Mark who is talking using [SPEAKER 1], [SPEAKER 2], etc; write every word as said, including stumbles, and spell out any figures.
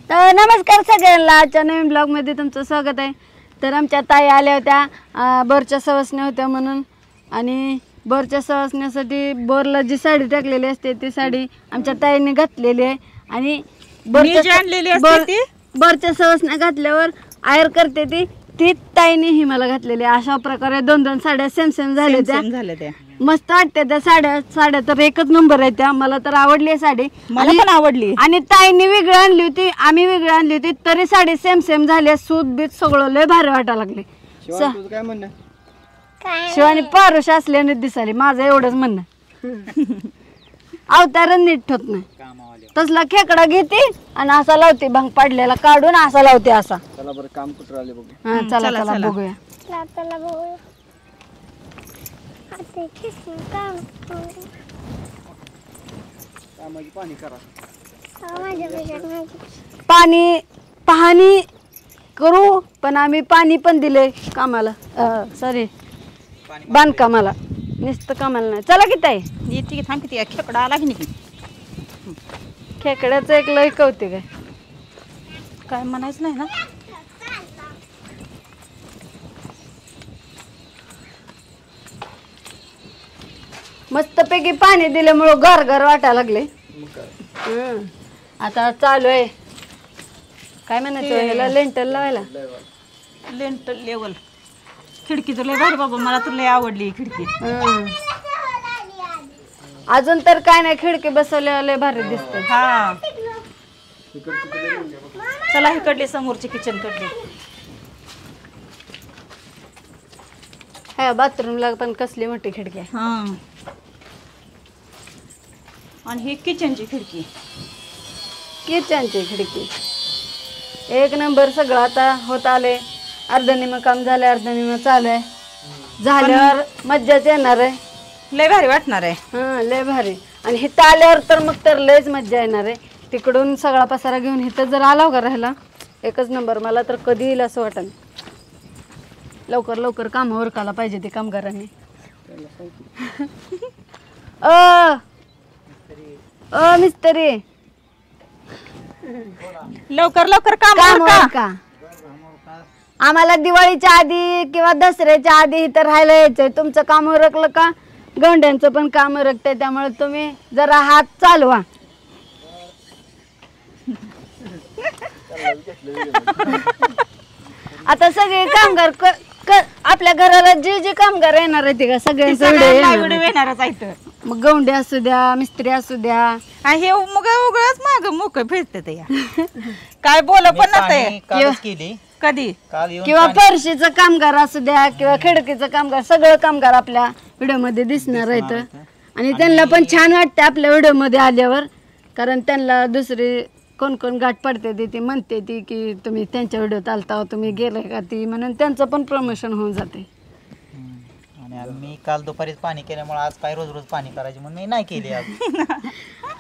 [SPEAKER 1] तर नमस्कार सगळ्यांना, आजच्या नवीन ब्लॉगमध्ये तुमचं स्वागत आहे. तर आमच्या ताई आल्या होत्या बोरच्या सवसण्या होत्या म्हणून, आणि बोरच्या सवसण्यासाठी बोरला जी साडी टाकलेली असते ती साडी आमच्या ताईने घातलेली आहे. आणि बोरच्या बोरच्या सवसण्या घातल्यावर आयर करते ती ती ताईने ही मला घातलेली. अशा प्रकारे दोन दोन साड्या सेम सेम झाल्या त्या. मस्त वाटते त्या साड्या. साड्या तर एकच नंबर आहे त्या. मला तर आवडली आहे साडी,
[SPEAKER 2] मला पण आवडली.
[SPEAKER 1] आणि ताईने वेगळी आणली होती, आम्ही वेगळी आणली होती, तरी साडी सेम सेम झाली. सूत बीत सगळं लय भारी वाटायला लागले.
[SPEAKER 3] काय म्हणणं
[SPEAKER 1] शिवानी पारुष असल्याने दिसाली, माझं एवढंच म्हणणं. अवतार नीट होत नाही. तसला खेकडा घेते आणि असा लावते, भांग पाडलेला काढून असा लावते असा.
[SPEAKER 3] चला बरं काम कुठं राहिले बघू.
[SPEAKER 1] हा चला चला बघूया.
[SPEAKER 3] पाणी करा.
[SPEAKER 1] पाणी पाहणी करू, पण आम्ही पाणी पण दिले कामाला, सॉरी बांधकामाला, नुसतं कामाला नाही. चला किती आहे
[SPEAKER 2] येते की थांब किती खेकडा आला की नाही.
[SPEAKER 1] खेकड्याचं एक लय कौतिक आहे.
[SPEAKER 2] काय म्हणायचं नाही ना.
[SPEAKER 1] मस्तपैकी पाणी दिल्यामुळं घर घर वाटायला लागले. हं. आता चालू आहे काय म्हणायचं ह्याला, लेंटल लावायला.
[SPEAKER 2] लेंटल लेवल खिडकी तर लय भारी बाबा, मला तर लय आवडली खिडकी.
[SPEAKER 1] हं. अजून तर काय नाही, खिडकी बसवल्या लय भारी दिसते.
[SPEAKER 2] हा चला इकडली समोरची किचन कडली.
[SPEAKER 1] हा बाथरूमला पण कसली मोठी खिडकी आहे.
[SPEAKER 2] हा आणि ही किचनची खिडकी.
[SPEAKER 1] किचनची खिडकी एक नंबर. सगळं आता होत आले. अर्धनिम काम झाले, अर्धनिम चालू आहे. झाल्यावर मज्जाच येणार आहे.
[SPEAKER 2] लय भारी वाटणार आहे.
[SPEAKER 1] हा लय भारी. आणि इथं आल्यावर तर मग तर लयच मज्जा येणार आहे. तिकडून सगळा पसारा घेऊन इथं जर आला का राहायला, एकच नंबर. मला तर कधी येईल असं वाटत. लवकर लवकर कामावर उरकायला पाहिजे ते कामगारांनी. अ अ मिस्त्री
[SPEAKER 2] लवकर लवकर काम
[SPEAKER 1] काम
[SPEAKER 2] उरका.
[SPEAKER 1] का आम्हाला दिवाळीच्या आधी किंवा दसऱ्याच्या आधी इथं राहायला यायचंय. तुमचं काम उरकलं का गंड्यांचं पण काम उरकतंय, त्यामुळे तुम्ही जरा हात चालवा. आता सगळे कामगार क- क- आपल्या घराला जे जे कामगार येणार आहे ते का सगळ्यांचं व्हिडिओ येणार.
[SPEAKER 2] येणारच आहे.
[SPEAKER 1] मग गौंडे असू द्या, मिस्त्री असू द्या,
[SPEAKER 2] हे मग उगळच माग मोक फिरते ते. काय बोल पण नसतंय कधी.
[SPEAKER 1] किंवा फरशीचं कामगार असू द्या किंवा खिडकीचं कामगार, सगळं कामगार आपल्या व्हिडिओ मध्ये दिसणार आहेत. आणि त्यांना पण छान वाटते आपल्या व्हिडिओ मध्ये आल्यावर, कारण त्यांना दुसरी कोण कोण गाठ पडते ती ती म्हणते ती की तुम्ही त्यांच्या व्हिडिओत आलता, तुम्ही गेले का ती, म्हणून त्यांचं पण प्रमोशन होऊन जाते.
[SPEAKER 4] आणि मी काल दुपारीच पाणी केल्यामुळे आज काय रोज रोज पाणी करायचे म्हणून मी नाही केले आज.